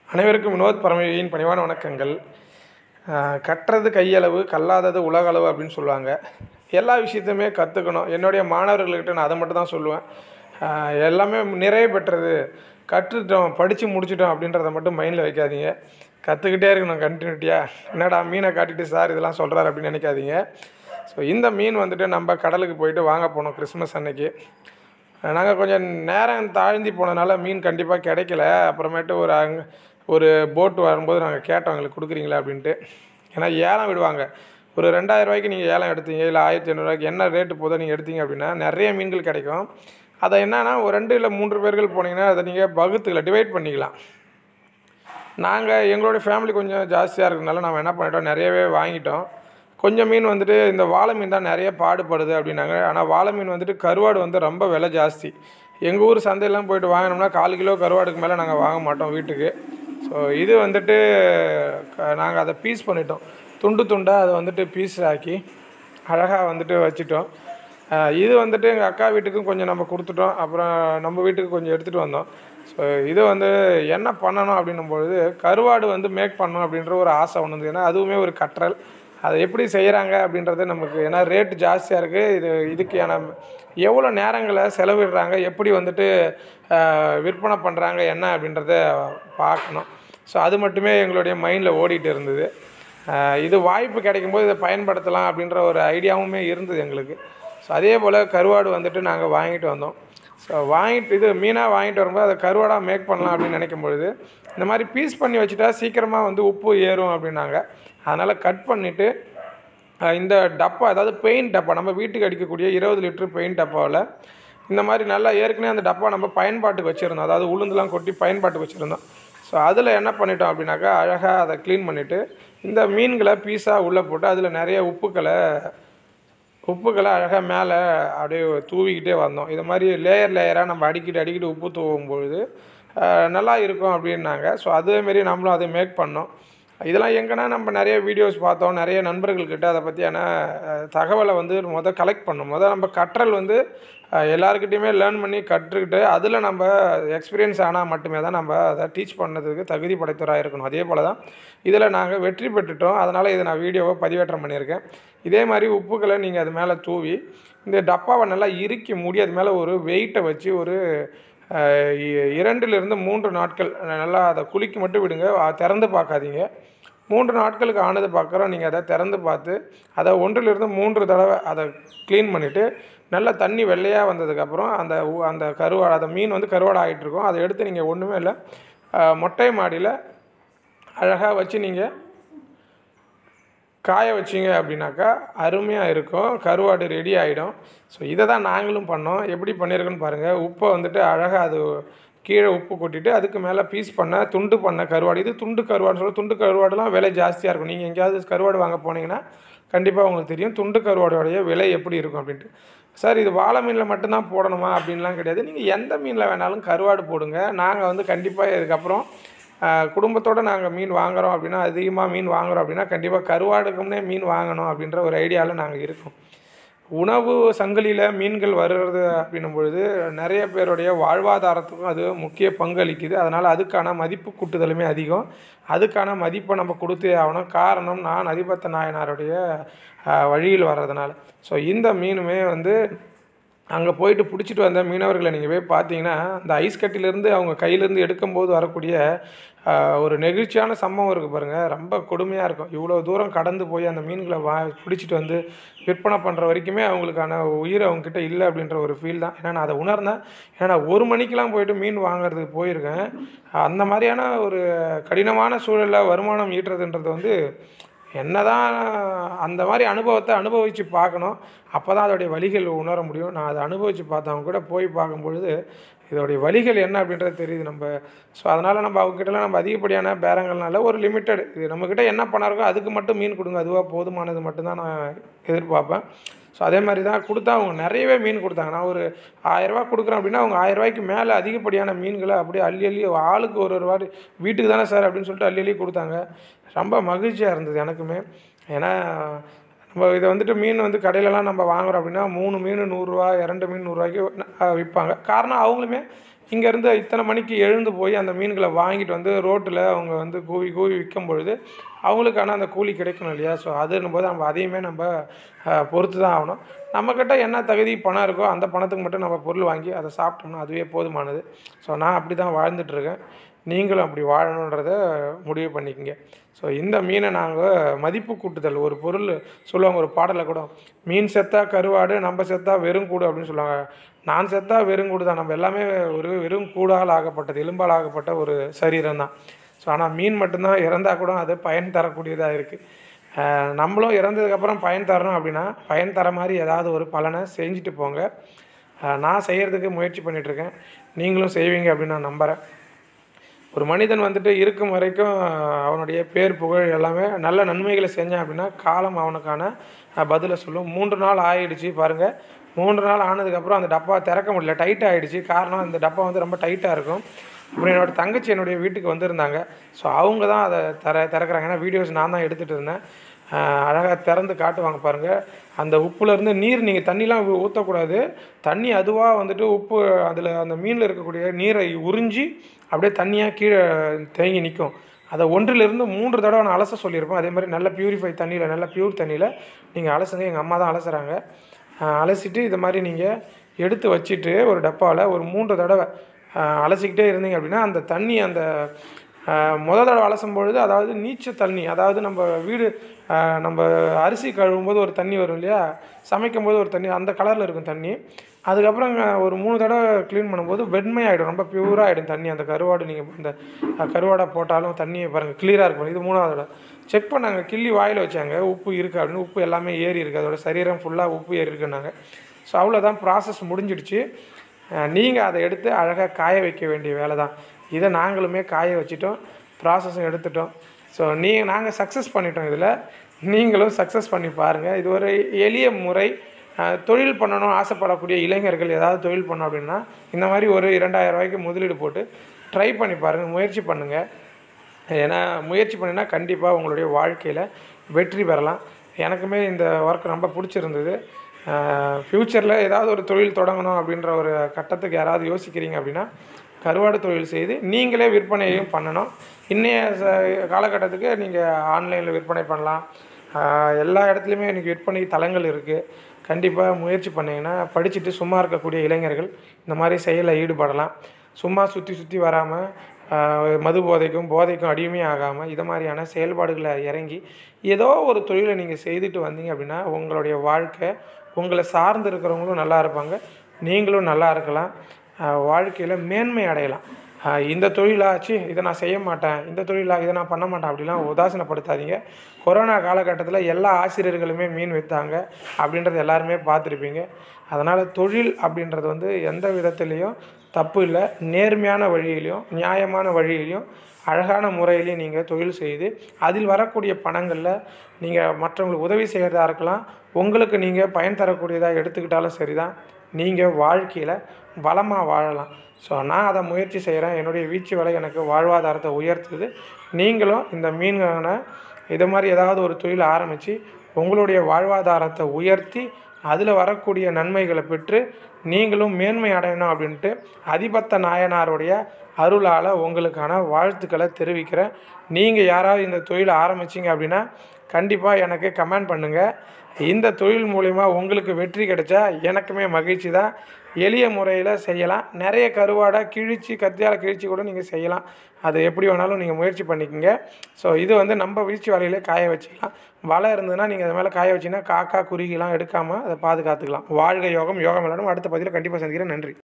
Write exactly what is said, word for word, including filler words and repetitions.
அனைவருக்கும் வினோத் பரமயோகியின் பணிவான வணக்கங்கள். கற்றது கையளவு, கல்லாதது உலகளவு அப்படின்னு சொல்லுவாங்க. எல்லா விஷயத்தையுமே கற்றுக்கணும். என்னுடைய மாணவர்கள்கிட்ட நான் அதை மட்டும் தான் சொல்லுவேன். எல்லாமே நிறைய பெற்றது, கற்றுட்டோம், படித்து முடிச்சிட்டோம் அப்படின்றத மட்டும் மைண்டில் வைக்காதீங்க. கற்றுக்கிட்டே இருக்கணும் கண்டினியூட்டியாக. என்னடா மீனை காட்டிட்டு சார் இதெல்லாம் சொல்கிறார் அப்படின்னு நினைக்காதீங்க. ஸோ இந்த மீன் வந்துட்டு நம்ம கடலுக்கு போயிட்டு வாங்க போனோம் கிறிஸ்மஸ் அன்னைக்கு. நாங்கள் கொஞ்சம் நேரம் தாழ்ந்தி போனதுனால மீன் கண்டிப்பாக கிடைக்கல. அப்புறமேட்டு ஒரு அங்கே ஒரு போட்டு வரும்போது நாங்கள் கேட்டோம், எங்களுக்கு கொடுக்குறீங்களா அப்படின்ட்டு. ஏன்னா ஏலம் விடுவாங்க. ஒரு ரெண்டாயிரம் ரூபாய்க்கு நீங்கள் ஏலம் எடுத்தீங்க, இல்லை ஆயிரத்தி ஐநூறுரூவாய்க்கு என்ன ரேட்டு போதோ நீங்கள் எடுத்தீங்க அப்படின்னா நிறைய மீன்கள் கிடைக்கும். அதை என்னன்னா ஒரு ரெண்டு இல்லை மூன்று பேர்கள் போனீங்கன்னா அதை நீங்கள் வகுத்துக்கலாம், டிவைட் பண்ணிக்கலாம். நாங்கள் எங்களுடைய ஃபேமிலி கொஞ்சம் ஜாஸ்தியாக இருக்கிறதுனால நம்ம என்ன பண்ணிட்டோம், நிறையவே வாங்கிட்டோம். கொஞ்சம் மீன் வந்துட்டு இந்த வாழை மீன் தான் நிறைய பாடுபடுது அப்படின்னாங்க. ஆனால் வாழை மீன் வந்துட்டு கருவாடு வந்து ரொம்ப விலை ஜாஸ்தி. எங்கள் ஊர் சந்தையெல்லாம் போய்ட்டு வாங்கினோம்னா கால் கிலோ கருவாடுக்கு மேலே நாங்கள் வாங்க மாட்டோம் வீட்டுக்கு. ஸோ இது வந்துட்டு நாங்கள் அதை பீஸ் பண்ணிட்டோம், துண்டு துண்டாக அதை வந்துட்டு பீஸ் ஆக்கி அழகாக வந்துட்டு வச்சுட்டோம். இது வந்துட்டு எங்கள் அக்கா வீட்டுக்கும் கொஞ்சம் நம்ம கொடுத்துட்டோம். அப்புறம் நம்ம வீட்டுக்கு கொஞ்சம் எடுத்துகிட்டு வந்தோம். ஸோ இது வந்து என்ன பண்ணணும் அப்படின்னும் பொழுது கருவாடு வந்து மேக் பண்ணணும் அப்படின்ற ஒரு ஆசை ஒன்று இருந்தது. ஏன்னா அதுவுமே ஒரு கற்றல். அதை எப்படி செய்கிறாங்க அப்படின்றது நமக்கு, ஏன்னா ரேட்டு ஜாஸ்தியாக இருக்குது. இது இதுக்கான எவ்வளோ நேரங்களை செலவிடுறாங்க, எப்படி வந்துட்டு விற்பனை பண்ணுறாங்க என்ன அப்படின்றத பார்க்கணும். ஸோ அது மட்டுமே எங்களுடைய மைண்டில் ஓடிட்டு இருந்தது. இது வாய்ப்பு கிடைக்கும்போது இதை பயன்படுத்தலாம் அப்படின்ற ஒரு ஐடியாவுமே இருந்தது எங்களுக்கு. ஸோ அதே போல் கருவாடு வந்துட்டு நாங்கள் வாங்கிட்டு வந்தோம். ஸோ வாங்கிட்டு இது மீனாக வாங்கிட்டு வரும்போது அதை கருவாடாக மேக் பண்ணலாம் அப்படின்னு நினைக்கும் பொழுது இந்த மாதிரி பீஸ் பண்ணி வச்சுட்டா சீக்கிரமாக வந்து உப்பு ஏறும் அப்படின்னாங்க. அதனால் கட் பண்ணிவிட்டு இந்த டப்பா, அதாவது பெயிண்ட் டப்பா, நம்ம வீட்டுக்கு அடிக்கக்கூடிய இருபது லிட்டரு பெயிண்ட் டப்பாவில் இந்த மாதிரி நல்லா ஏற்கனவே அந்த டப்பா நம்ம பயன்பாட்டுக்கு வச்சுருந்தோம், அதாவது உளுந்துலாம் கொட்டி பயன்பாட்டுக்கு வச்சுருந்தோம். ஸோ அதில் என்ன பண்ணிட்டோம் அப்படின்னாக்கா அழகாக அதை க்ளீன் பண்ணிவிட்டு இந்த மீன்களை பீஸாக உள்ளே போட்டு அதில் நிறைய உப்புக்களை உப்புக்களை அழகாக மேலே அப்படியே தூவிக்கிட்டே வந்தோம். இது மாதிரி லேயர் லேயராக நம்ம அடிக்கிட்டு அடிக்கிட்டு உப்பு தூவும்பொழுது நல்லா இருக்கும் அப்படின்னாங்க. ஸோ அதேமாரி நம்மளும் அதை மேக் பண்ணோம். இதெல்லாம் எங்கன்னா நம்ம நிறைய வீடியோஸ் பார்த்தோம், நிறைய நண்பர்கள்கிட்ட அதை பற்றியான தகவலை வந்து மொதல் கலெக்ட் பண்ணோம். மொதல் நம்ம கற்றல் வந்து எல்லாருக்கிட்டையுமே லேர்ன் பண்ணி கற்றுக்கிட்டு அதில் நம்ம எக்ஸ்பீரியன்ஸ் ஆனால் மட்டுமே தான் நம்ம அதை டீச் பண்ணதுக்கு தகுதி படைத்தவராக இருக்கணும். அதே போல் தான் இதில் நாங்கள் வெற்றி பெற்றுட்டோம். அதனால் இதை நான் வீடியோவை பதிவேற்றம் பண்ணியிருக்கேன். இதே மாதிரி உப்புக்களை நீங்கள் அது மேலே தூவி இந்த டப்பாவை நல்லா இறுக்கி மூடி அது மேலே ஒரு வெயிட்டை வச்சு ஒரு இரண்டுலேருந்து மூன்று நாட்கள் நல்லா அதை குலுக்கி மட்டும் விடுங்க, திறந்து பார்க்காதீங்க. மூன்று நாட்களுக்கு ஆனது பார்க்குறோம். நீங்கள் அதை திறந்து பார்த்து அதை ஒன்றிலிருந்து மூன்று தடவை அதை க்ளீன் பண்ணிவிட்டு நல்லா தண்ணி வெள்ளையாக வந்ததுக்கப்புறம் அந்த அந்த கருவாடை, அந்த மீன் வந்து கருவாடை ஆகிட்டுருக்கும், அதை எடுத்து நீங்கள் ஒன்றுமே இல்லை மொட்டை மாடியில் அழகாக வச்சு நீங்கள் காய வச்சிங்க அப்படின்னாக்கா அருமையாக இருக்கும், கருவாடு ரெடி ஆகிடும். ஸோ இதை தான் நாங்களும் பண்ணோம். எப்படி பண்ணியிருக்குன்னு பாருங்கள். உப்பை வந்துட்டு அழகாக அது கீழே உப்பு கொட்டிட்டு அதுக்கு மேலே பீஸ் பண்ண துண்டு பண்ண கருவாடு. இது துண்டு கருவாடுன்னு சொல்லி துண்டு கருவாடுலாம் விலை ஜாஸ்தியாக இருக்கும். நீங்கள் எங்கேயாவது கருவாடு வாங்க போனீங்கன்னா கண்டிப்பாக உங்களுக்கு தெரியும் துண்டு கருவாடோடைய விலை எப்படி இருக்கும் அப்படின்ட்டு. சார் இது வாழை மீனில் மட்டும்தான் போடணுமா அப்படின்லாம் கிடையாது. நீங்கள் எந்த மீனில் வேணாலும் கருவாடு போடுங்க. நாங்கள் வந்து கண்டிப்பாக இதுக்கப்புறம் குடும்பத்தோடு நாங்கள் மீன் வாங்குகிறோம் அப்படின்னா, அதிகமாக மீன் வாங்குகிறோம் அப்படின்னா கண்டிப்பாக கருவாடுக்குன்னே மீன் வாங்கணும் அப்படின்ற ஒரு ஐடியாவில் நாங்கள் இருக்கோம். உணவு சங்கிலியில் மீன்கள் வருகிறது அப்படின்னும் பொழுது நிறைய பேருடைய வாழ்வாதாரத்துக்கும் அது முக்கிய பங்களிக்குது. அதனால் அதுக்கான மதிப்பு கூட்டுதலுமே அதிகம். அதுக்கான மதிப்பை நம்ம கொடுத்தே ஆகணும். காரணம் நான் அதிபத்த நாயனாருடைய வழியில் வர்றதுனால. ஸோ இந்த மீனுமே வந்து அங்கே போயிட்டு பிடிச்சிட்டு வந்த மீனவர்களை நீங்கள் போய் பார்த்தீங்கன்னா அந்த ஐஸ் கட்டிலேருந்து அவங்க கையிலேருந்து எடுக்கும்போது வரக்கூடிய ஒரு நெகிழ்ச்சியான சம்பவம் இருக்குது பாருங்கள், ரொம்ப கொடுமையாக இருக்கும். இவ்வளோ தூரம் கடந்து போய் அந்த மீன்களை வா பிடிச்சிட்டு வந்து விற்பனை பண்ணுற வரைக்குமே அவங்களுக்கான உயிர் அவங்கக்கிட்ட இல்லை அப்படின்ற ஒரு ஃபீல் தான். ஏன்னா நான் அதை உணர்ந்தேன். ஏன்னா நான் ஒரு மணிக்கெலாம் போய்ட்டு மீன் வாங்குறதுக்கு போயிருக்கேன். அந்த மாதிரியான ஒரு கடினமான சூழலில் வருமானம் ஈட்டுறதுன்றது வந்து என்ன தான் அந்த மாதிரி அனுபவத்தை அனுபவித்து பார்க்கணும். அப்போ தான் அதோடைய வலிகள் உணர முடியும். நான் அதை அனுபவித்து பார்த்தவங்க கூட போய் பார்க்கும்பொழுது இதோடைய வலிகள் என்ன அப்படின்றது தெரியுது நம்ம. ஸோ அதனால் நம்ம அவங்ககிட்டலாம் நம்ம அதிகப்படியான பேரங்கள்னால ஒரு லிமிட்டட், இது நம்மக்கிட்ட என்ன பண்ணாருக்கோ அதுக்கு மட்டும் மீன் கொடுங்க, அதுவாக போதுமானது மட்டும்தான் நான் எதிர்பார்ப்பேன். ஸோ அதே மாதிரி தான் கொடுத்தா அவங்க நிறையவே மீன் கொடுத்தாங்க. நான் ஒரு ஆயிரரூவா கொடுக்குறேன் அப்படின்னா அவங்க ஆயிரரூவாய்க்கு மேலே அதிகப்படியான மீன்களை அப்படியே அள்ளி அள்ளி ஆளுக்கு ஒரு ஒரு வாட்டி வீட்டுக்கு தானே சார் அப்படின்னு சொல்லிட்டு அள்ளி அள்ளி கொடுத்தாங்க. ரொம்ப மகிழ்ச்சியாக இருந்தது எனக்குமே. ஏன்னா நம்ம இதை வந்துட்டு மீன் வந்து கடையிலலாம் நம்ம வாங்குகிறோம் அப்படின்னா மூணு மீன் நூறுரூவா, இரண்டு மீன் நூறுரூவாய்க்கு விற்பாங்க. காரணம் அவங்களுமே இங்கேருந்து இத்தனை மணிக்கு எழுந்து போய் அந்த மீன்களை வாங்கிட்டு வந்து ரோட்டில் அவங்க வந்து கூவி கூவி விற்கும் பொழுது அவங்களுக்கான அந்த கூலி கிடைக்கணும் இல்லையா? ஸோ அதுன்னும் போது நம்ம அதையுமே நம்ம பொறுத்து தான் ஆகணும். நம்மக்கிட்ட என்ன தகுதி பணம் இருக்கோ அந்த பணத்துக்கு மட்டும் நம்ம பொருள் வாங்கி அதை சாப்பிட்டோம்னா அதுவே போதுமானது. ஸோ நான் அப்படி தான் வாழ்ந்துட்டுருக்கேன். நீங்களும் அப்படி வாழணுன்றத முடிவு பண்ணிக்கங்க. ஸோ இந்த மீனை நாங்கள் மதிப்பு கூட்டுதல் ஒரு பொருள் சொல்லுவாங்க ஒரு பாடலில் கூட, மீன் செத்தா கருவாடு நம்ம செத்தா வெறுங்கூடு அப்படின்னு சொல்லுவாங்க. நான் செத்தா வெறுங்கூடு தான். நம்ம எல்லாமே ஒரு வெறும் கூடால் ஆகப்பட்டது, எலும்பால் ஆகப்பட்ட ஒரு சரீரம் தான். ஸோ ஆனால் மீன் மட்டும்தான் இறந்தால் கூட அது பயன் தரக்கூடியதாக இருக்குது. நம்மளும் இறந்ததுக்கப்புறம் பயன் தரணும் அப்படின்னா பயன் தர மாதிரி ஏதாவது ஒரு பலனை செஞ்சுட்டு போங்க. நான் செய்கிறதுக்கு முயற்சி பண்ணிகிட்ருக்கேன். நீங்களும் செய்வீங்க அப்படின்னு நான் நம்புகிறேன். ஒரு மனிதன் வந்துட்டு இருக்கும் வரைக்கும் அவனுடைய பேர் புகழ் எல்லாமே நல்ல நன்மைகளை செஞ்சான் அப்படின்னா காலம் அவனுக்கான பதிலை சொல்லும். மூன்று நாள் ஆகிடுச்சு பாருங்கள். மூன்று நாள் ஆனதுக்கப்புறம் அந்த டப்பா திறக்க முடியல, டைட்டாக ஆகிடுச்சு. காரணம் அந்த டப்பா வந்து ரொம்ப டைட்டாக இருக்கும். அப்புறம் என்னோடய தங்கச்சி என்னுடைய வீட்டுக்கு வந்திருந்தாங்க. ஸோ அவங்க தான் அதை திற திறக்கிறாங்க. ஏன்னா வீடியோஸ் நான் தான் எடுத்துகிட்டு இருந்தேன். அழகாக திறந்து காட்டுவாங்க பாருங்கள். அந்த உப்புலேருந்து நீர் நீங்கள் தண்ணிலாம் ஊற்றக்கூடாது. தண்ணி அதுவாக வந்துட்டு உப்பு அதில் அந்த மீனில் இருக்கக்கூடிய நீரை உறிஞ்சி அப்படியே தண்ணியாக கீழே தேங்கி நிற்கும். அதை ஒன்றிலிருந்து மூன்று தடவை நான் அலச சொல்லியிருப்பேன். அதே மாதிரி நல்ல ப்யூரிஃபை தண்ணியில், நல்ல ப்யூர் தண்ணியில் நீங்கள் அலசுங்க. எங்கள் அம்மா தான் அலசுகிறாங்க. அலசிட்டு இது மாதிரி நீங்கள் எடுத்து வச்சுட்டு ஒரு டப்பாவில் ஒரு மூன்று தடவை அலசிக்கிட்டே இருந்தீங்க அப்படின்னா அந்த தண்ணி அந்த முதல் தடவை அலசும் பொழுது, அதாவது நீச்சல் தண்ணி, அதாவது நம்ம வீடு நம்ம அரிசி கழுவும்போது ஒரு தண்ணி வரும் இல்லையா, சமைக்கும் போது ஒரு தண்ணி அந்த கலரில் இருக்கும் தண்ணி. அதுக்கப்புறம் ஒரு மூணு தடவை க்ளீன் பண்ணும்போது வெண்மையாகிடும், ரொம்ப ப்யூராக ஆகிடும் தண்ணி. அந்த கருவாடு நீங்கள் இந்த கருவாடை போட்டாலும் தண்ணியை பாருங்கள் கிளியராக இருக்கும். இது மூணாவது தடவை செக் பண்ணாங்க, கிள்ளி வாயில் வச்சாங்க, உப்பு இருக்குது அப்படின்னு. உப்பு எல்லாமே ஏறி இருக்குது, அதோட சரீரம் ஃபுல்லாக உப்பு ஏறி இருக்குன்னாங்க. ஸோ அவ்வளோதான், ப்ராசஸ் முடிஞ்சிடுச்சு. நீங்கள் அதை எடுத்து அழகாக காய வைக்க வேண்டிய வேலை தான். இதை நாங்களுமே காய வச்சிட்டோம், ப்ராசஸும் எடுத்துட்டோம். ஸோ நீ நாங்கள் சக்ஸஸ் பண்ணிட்டோம். இதில் நீங்களும் சக்ஸஸ் பண்ணி பாருங்கள். இது ஒரு எளிய முறை. தொழில் பண்ணணும் ஆசைப்படக்கூடிய இளைஞர்கள் ஏதாவது தொழில் பண்ணோம் அப்படின்னா இந்த மாதிரி ஒரு இரண்டாயிரம் ரூபாய்க்கு முதலீடு போட்டு ட்ரை பண்ணி பாருங்கள், முயற்சி பண்ணுங்கள். ஏன்னா முயற்சி பண்ணினா கண்டிப்பாக உங்களுடைய வாழ்க்கையில் வெற்றி பெறலாம். எனக்குமே இந்த ஒர்க் ரொம்ப பிடிச்சிருந்தது. ஃப்யூச்சரில் ஏதாவது ஒரு தொழில் தொடங்கணும் அப்படின்ற ஒரு கட்டத்துக்கு யாராவது யோசிக்கிறீங்க அப்படின்னா கருவாடு தொழில் செய்து நீங்களே விற்பனையும் பண்ணணும். இன்றைய காலகட்டத்துக்கு நீங்கள் ஆன்லைனில் விற்பனை பண்ணலாம். எல்லா இடத்துலையுமே இன்றைக்கி விற்பனை தளங்கள் இருக்குது. கண்டிப்பாக முயற்சி பண்ணிங்கன்னா படிச்சுட்டு சும்மா இருக்கக்கூடிய இளைஞர்கள் இந்த மாதிரி செயலில் ஈடுபடலாம். சும்மா சுற்றி சுற்றி வராமல் மது போதைக்கும் போதைக்கும் அடிமை ஆகாமல் இது மாதிரியான செயல்பாடுகளை இறங்கி ஏதோ ஒரு தொழிலை நீங்கள் செய்துட்டு வந்தீங்க அப்படின்னா உங்களுடைய வாழ்க்கை, உங்களை சார்ந்து இருக்கிறவங்களும் நல்லா இருப்பாங்க, நீங்களும் நல்லா இருக்கலாம், வாழ்க்கையில் மேன்மை அடையலாம். இந்த தொழிலாச்சு இதை நான் செய்ய மாட்டேன், இந்த தொழிலாக இதை நான் பண்ண மாட்டேன் அப்படிலாம் உதாசீனப்படுத்தாதீங்க. கொரோனா காலகட்டத்தில் எல்லா ஆசிரியர்களுமே மீன் விற்றாங்க அப்படின்றது எல்லாருமே பார்த்துருப்பீங்க. அதனால் தொழில் அப்படின்றது வந்து எந்த விதத்துலேயும் தப்பு இல்லை. நேர்மையான வழியிலையும் நியாயமான வழியிலையும் அழகான முறையிலையும் நீங்கள் தொழில் செய்து அதில் வரக்கூடிய பணங்களில் நீங்கள் மற்றவங்களுக்கு உதவி செய்கிறதா இருக்கலாம், உங்களுக்கு நீங்கள் பயன் தரக்கூடியதாக எடுத்துக்கிட்டாலும் சரி தான், நீங்கள் வாழ்க்கையில் வளமாக வாழலாம். ஸோ நான் அதை முயற்சி செய்கிறேன். என்னுடைய வீச்சு வலை எனக்கு வாழ்வாதாரத்தை உயர்த்துது. நீங்களும் இந்த மீன்கான இது மாதிரி ஏதாவது ஒரு தொழில் ஆரம்பித்து உங்களுடைய வாழ்வாதாரத்தை உயர்த்தி அதில் வரக்கூடிய நன்மைகளை பெற்று நீங்களும் மேன்மை அடையணும் அப்படின்ட்டு அதிபத்த நாயனாருடைய அருளால் உங்களுக்கான வாழ்த்துக்களை தெரிவிக்கிறேன். நீங்கள் யாராவது இந்த தொழிலை ஆரம்பிச்சிங்க அப்படின்னா கண்டிப்பாக எனக்கு கமெண்ட் பண்ணுங்கள். இந்த தொழில் மூலிமா உங்களுக்கு வெற்றி கிடைச்சா எனக்குமே மகிழ்ச்சி தான். எளிய முறையில் செய்யலாம். நிறைய கருவாடை கிழித்து கத்தியால் கிழித்து கூட நீங்கள் செய்யலாம். அது எப்படி வேணாலும் நீங்கள் முயற்சி பண்ணிக்கோங்க. ஸோ இது வந்து நம்ம வீச்சு வலையிலே காய வச்சுக்கலாம். வலை இருந்ததுன்னா நீங்கள் அது மேலே காய வச்சிங்கன்னா காக்கா குருவிலாம் எடுக்காமல் அதை பாதுகாத்துக்கலாம். வாழ்க யோகம், யோகம் விளையாடும். அடுத்த பதிவில் கண்டிப்பாக சந்திக்கிறேன். நன்றி.